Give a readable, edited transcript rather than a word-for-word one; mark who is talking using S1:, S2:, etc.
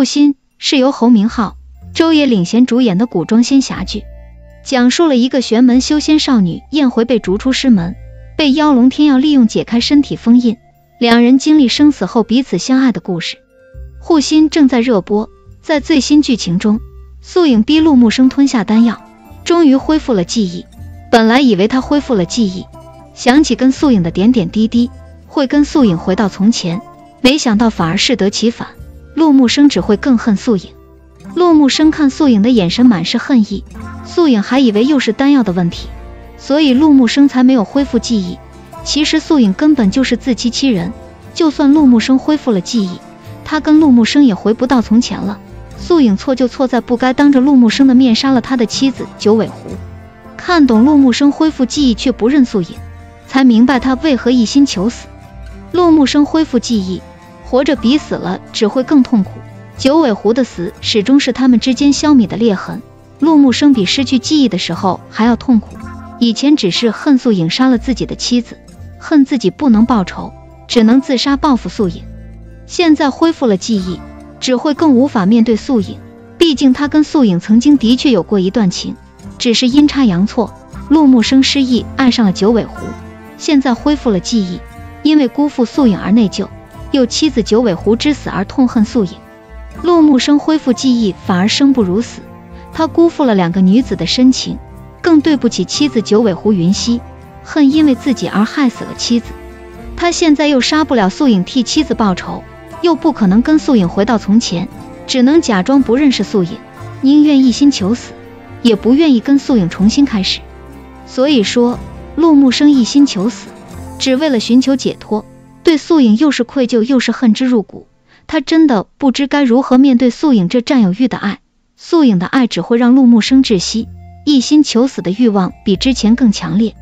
S1: 护心是由侯明昊、周也领衔主演的古装仙侠剧，讲述了一个玄门修仙少女燕回被逐出师门，被妖龙天耀利用解开身体封印，两人经历生死后彼此相爱的故事。护心正在热播，在最新剧情中，素影逼陆木生吞下丹药，终于恢复了记忆。本来以为他恢复了记忆，想起跟素影的点点滴滴，会跟素影回到从前，没想到反而适得其反，陆木生只会更恨素影。陆木生看素影的眼神满是恨意，素影还以为又是丹药的问题，所以陆木生才没有恢复记忆。其实素影根本就是自欺欺人，就算陆木生恢复了记忆，他跟陆木生也回不到从前了。素影错就错在不该当着陆木生的面杀了他的妻子九尾狐。看懂陆木生恢复记忆却不认素影，才明白他为何一心求死。陆木生恢复记忆，活着比死了只会更痛苦。九尾狐的死始终是他们之间消弭的裂痕。陆木生比失去记忆的时候还要痛苦。以前只是恨素影杀了自己的妻子，恨自己不能报仇，只能自杀报复素影。现在恢复了记忆，只会更无法面对素影。毕竟他跟素影曾经的确有过一段情，只是阴差阳错，陆木生失忆爱上了九尾狐。现在恢复了记忆，因为辜负素影而内疚，又妻子九尾狐之死而痛恨素影。陆木生恢复记忆反而生不如死，他辜负了两个女子的深情，更对不起妻子九尾狐云溪，恨因为自己而害死了妻子。他现在又杀不了素影替妻子报仇，又不可能跟素影回到从前，只能假装不认识素影，宁愿一心求死，也不愿意跟素影重新开始。所以说，陆木生一心求死，只为了寻求解脱，对素影又是愧疚又是恨之入骨。他真的不知该如何面对素影这占有欲的爱。素影的爱只会让陆木生窒息，一心求死的欲望比之前更强烈。